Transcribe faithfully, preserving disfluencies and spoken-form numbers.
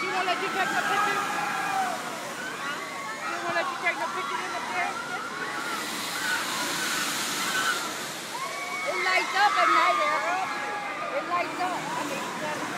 She won't let you take no pictures? She won't let you take no pictures in the there? It lights up at night, Errol. It lights up. I mean,